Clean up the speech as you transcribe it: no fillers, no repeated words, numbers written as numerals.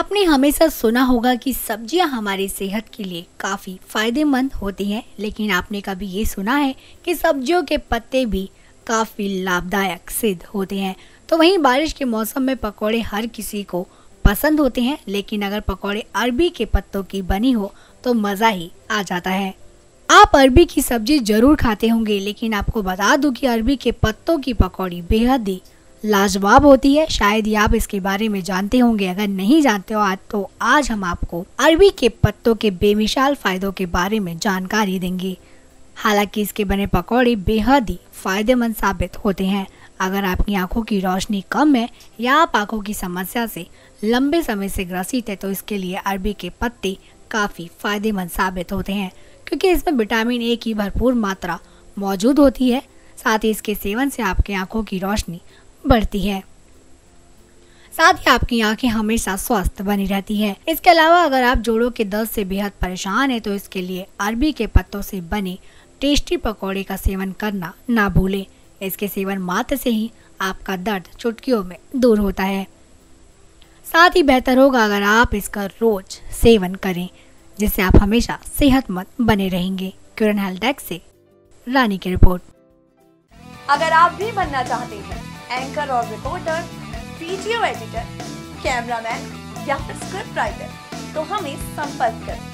आपने हमेशा सुना होगा कि सब्जियां हमारी सेहत के लिए काफ़ी फायदेमंद होती हैं, लेकिन आपने कभी ये सुना है कि सब्जियों के पत्ते भी काफ़ी लाभदायक सिद्ध होते हैं। तो वहीं बारिश के मौसम में पकौड़े हर किसी को पसंद होते हैं, लेकिन अगर पकौड़े अरबी के पत्तों की बनी हो तो मज़ा ही आ जाता है। आप अरबी की सब्जी जरूर खाते होंगे, लेकिन आपको बता दूं कि अरबी के पत्तों की पकौड़ी बेहद ही लाजवाब होती है। शायद ही आप इसके बारे में जानते होंगे। अगर नहीं जानते हो तो आज हम आपको अरबी के पत्तों के बेमिसाल फायदों के बारे में जानकारी देंगे। हालांकि इसके बने पकौड़े बेहद ही फायदेमंद साबित होते हैं। अगर आपकी आंखों की रोशनी कम है या आप आंखों की समस्या से लंबे समय से ग्रसित है तो इसके लिए अरबी के पत्ते काफ़ी फायदेमंद साबित होते हैं, क्योंकि इसमें विटामिन ए की भरपूर मात्रा मौजूद होती है। साथ ही इसके सेवन से आपकी आंखों की रोशनी बढ़ती है, साथ ही आपकी आंखें हमेशा स्वस्थ बनी रहती है। इसके अलावा अगर आप जोड़ों के दर्द से बेहद परेशान हैं तो इसके लिए अरबी के पत्तों से बने टेस्टी पकौड़े का सेवन करना ना भूलें। इसके सेवन मात्र से ही आपका दर्द चुटकियों में दूर होता है। साथ ही बेहतर होगा अगर आप इसका रोज सेवन करें, जिससे आप हमेशा सेहतमंद बने रहेंगे। क्यूरन हेल्थ डेस्क से रानी की रिपोर्ट। अगर आप भी बनना चाहते हैं एंकर और रिपोर्टर, वीडियो एडिटर, कैमरामैन या फिर स्क्रिप्ट राइटर, तो हमें संपर्क करें।